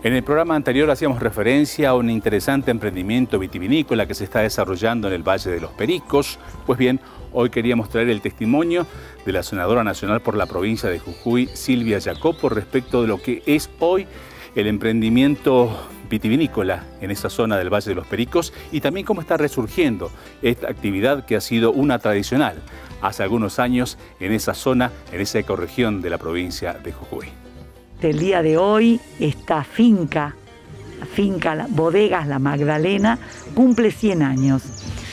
En el programa anterior hacíamos referencia a un interesante emprendimiento vitivinícola que se está desarrollando en el Valle de los Pericos. Pues bien, hoy queríamos traer el testimonio de la senadora nacional por la provincia de Jujuy, Silvia Jacopo, respecto de lo que es hoy el emprendimiento vitivinícola en esa zona del Valle de los Pericos y también cómo está resurgiendo esta actividad que ha sido una tradicional hace algunos años en esa zona, en esa ecorregión de la provincia de Jujuy. El día de hoy esta finca Bodegas La Magdalena cumple 100 años.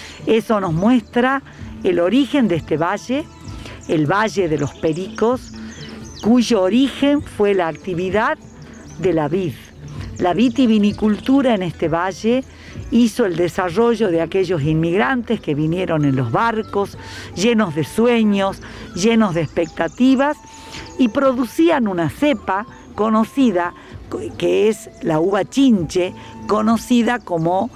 Eso nos muestra el origen de este valle, el Valle de los Pericos, cuyo origen fue la actividad de la vid. La vitivinicultura en este valle hizo el desarrollo de aquellos inmigrantes que vinieron en los barcos, llenos de sueños, llenos de expectativas, y producían una cepa conocida, que es la uva chinche, conocida como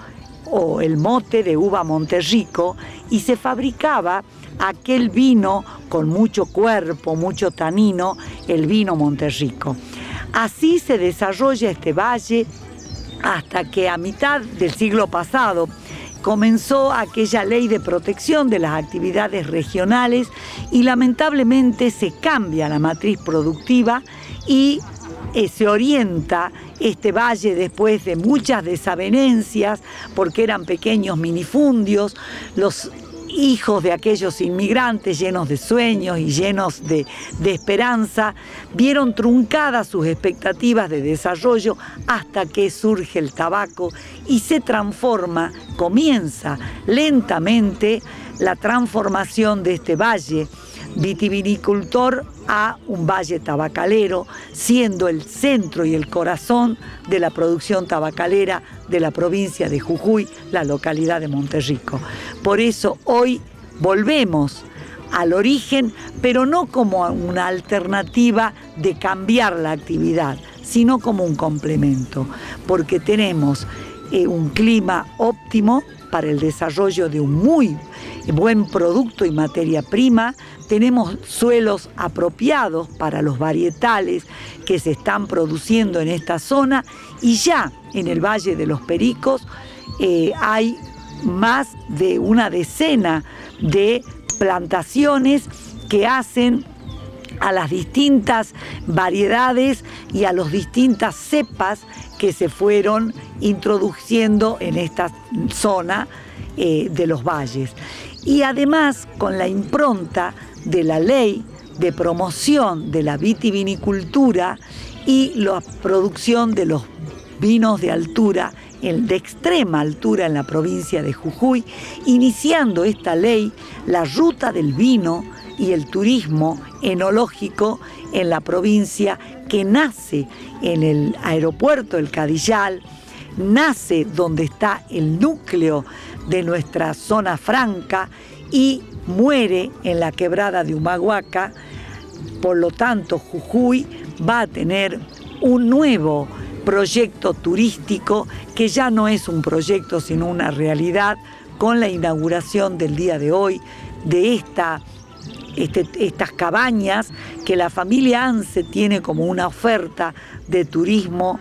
el mote de uva Monterrico, y se fabricaba aquel vino con mucho cuerpo, mucho tanino, el vino Monterrico. Así se desarrolla este valle hasta que a mitad del siglo pasado comenzó aquella ley de protección de las actividades regionales y lamentablemente se cambia la matriz productiva y se orienta este valle después de muchas desavenencias porque eran pequeños minifundios. Los hijos de aquellos inmigrantes llenos de sueños y llenos de esperanza vieron truncadas sus expectativas de desarrollo hasta que surge el tabaco y se transforma, comienza lentamente la transformación de este valle vitivinicultor a un valle tabacalero, siendo el centro y el corazón de la producción tabacalera de la provincia de Jujuy, la localidad de Monterrico. Por eso hoy volvemos al origen, pero no como una alternativa de cambiar la actividad, sino como un complemento, porque tenemos un clima óptimo para el desarrollo de un muy buen producto y materia prima. Tenemos suelos apropiados para los varietales que se están produciendo en esta zona y ya en el Valle de los Pericos hay más de una decena de plantaciones que hacen a las distintas variedades y a las distintas cepas que se fueron introduciendo en esta zona de los valles. Y además con la impronta de la ley de promoción de la vitivinicultura y la producción de los vinos de altura, de extrema altura en la provincia de Jujuy, iniciando esta ley la ruta del vino y el turismo enológico en la provincia, que nace en el aeropuerto El Cadillal, nace donde está el núcleo de nuestra zona franca y muere en la quebrada de Humahuaca. Por lo tanto, Jujuy va a tener un nuevo proyecto turístico que ya no es un proyecto sino una realidad, con la inauguración del día de hoy de estas cabañas que la familia ANSE tiene como una oferta de turismo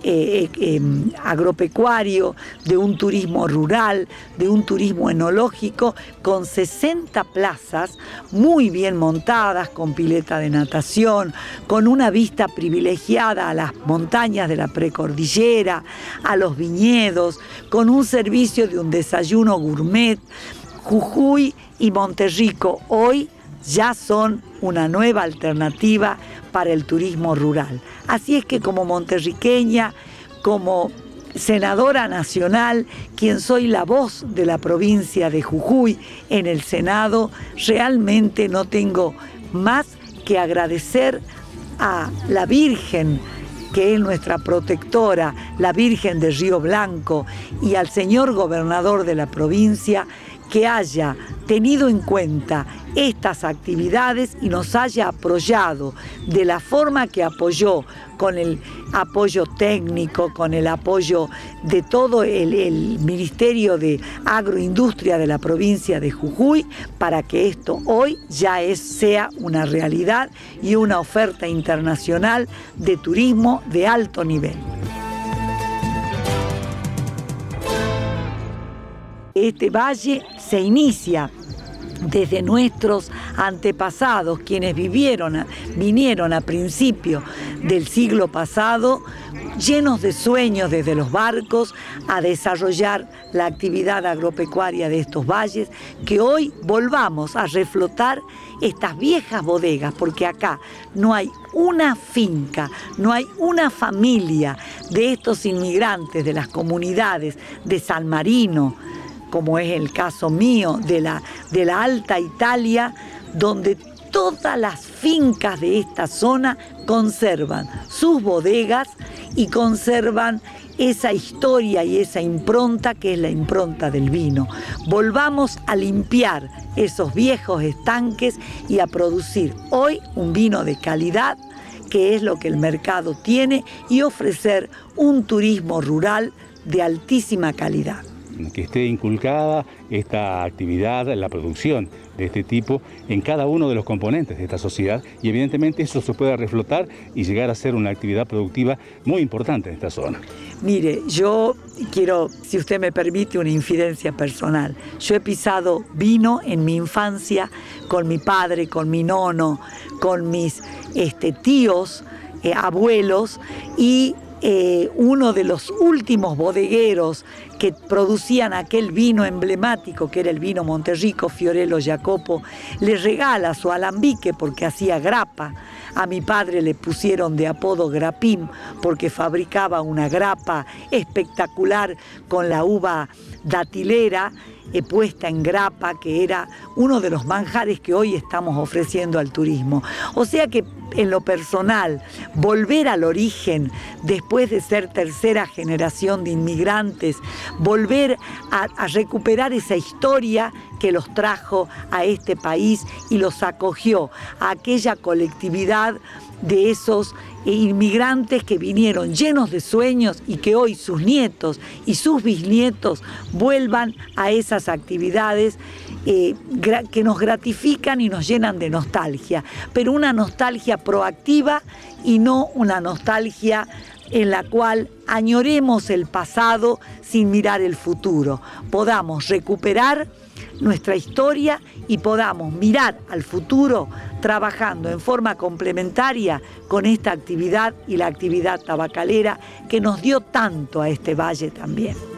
agropecuario, de un turismo rural, de un turismo enológico, con 60 plazas muy bien montadas, con pileta de natación, con una vista privilegiada a las montañas de la precordillera, a los viñedos, con un servicio de un desayuno gourmet. Jujuy y Monterrico hoy ya son una nueva alternativa para el turismo rural. Así es que como monterriqueña, como senadora nacional, quien soy la voz de la provincia de Jujuy en el Senado, realmente no tengo más que agradecer a la Virgen, que es nuestra protectora, la Virgen de Río Blanco, y al señor gobernador de la provincia, que haya tenido en cuenta estas actividades y nos haya apoyado de la forma que apoyó, con el apoyo técnico, con el apoyo de todo el Ministerio de Agroindustria de la provincia de Jujuy, para que esto hoy ya sea una realidad y una oferta internacional de turismo de alto nivel. Este valle se inicia desde nuestros antepasados, quienes vinieron a principios del siglo pasado, llenos de sueños desde los barcos, a desarrollar la actividad agropecuaria de estos valles, que hoy volvamos a reflotar estas viejas bodegas, porque acá no hay una finca, no hay una familia de estos inmigrantes de las comunidades de San Marino, como es el caso mío, de la Alta Italia, donde todas las fincas de esta zona conservan sus bodegas y conservan esa historia y esa impronta que es la impronta del vino. Volvamos a limpiar esos viejos estanques y a producir hoy un vino de calidad, que es lo que el mercado tiene, y ofrecer un turismo rural de altísima calidad. Que esté inculcada esta actividad, la producción de este tipo en cada uno de los componentes de esta sociedad, y evidentemente eso se puede reflotar y llegar a ser una actividad productiva muy importante en esta zona. Mire, yo quiero, si usted me permite, una infidencia personal. Yo he pisado vino en mi infancia con mi padre, con mi nono, con mis tíos, abuelos, y uno de los últimos bodegueros que producían aquel vino emblemático, que era el vino Monterrico, Fiorello Jacopo, le regala su alambique porque hacía grapa. A mi padre le pusieron de apodo Grapín porque fabricaba una grapa espectacular con la uva datilera puesta en grapa, que era uno de los manjares que hoy estamos ofreciendo al turismo. O sea que en lo personal, volver al origen después de ser tercera generación de inmigrantes, volver a recuperar esa historia que los trajo a este país y los acogió a aquella colectividad de esos inmigrantes que vinieron llenos de sueños y que hoy sus nietos y sus bisnietos vuelvan a esas actividades que nos gratifican y nos llenan de nostalgia, pero una nostalgia proactiva y no una nostalgia en la cual añoremos el pasado sin mirar el futuro. Podamos recuperar nuestra historia y podamos mirar al futuro trabajando en forma complementaria con esta actividad y la actividad tabacalera que nos dio tanto a este valle también.